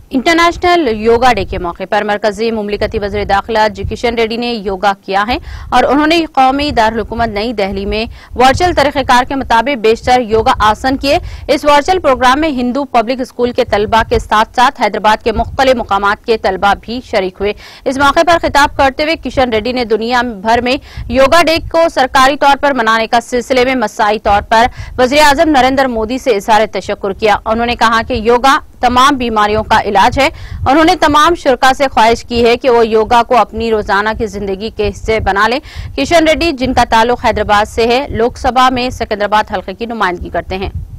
International yoga day के मौके पर मरकजी मुमलिकती वज़ीर दाखिला जी किशन रेड्डी ने योगा किया है और उन्होंने कौमी दारुल हुकूमत नई दिल्ली में वर्चुअल तरीक़ेकार के मुताबिक बेशतर योगा आसन किए। इस वर्चुअल प्रोग्राम में हिंदू पब्लिक स्कूल के तलबा के साथ साथ हैदराबाद के मुख्तलिफ मुकामात के तलबा भी शरीक हुए। इस मौके पर खिताब करते हुए किशन रेड्डी ने दुनिया भर में योगा डे को सरकारी तौर पर मनाने का सिलसिले में मसाई तौर पर वज़ीर आज़म नरेंद्र मोदी से इज़हार तशक्कुर किया। उन्होंने कहा कि योगा तमाम बीमारियों का इलाज है। उन्होंने तमाम शुरका से ख्वाहिश की है कि वो योगा को अपनी रोजाना की जिंदगी के हिस्से बना लें। किशन रेड्डी, जिनका ताल्लुक हैदराबाद से है, लोकसभा में सिकंदराबाद हल्के की नुमाइंदगी करते हैं।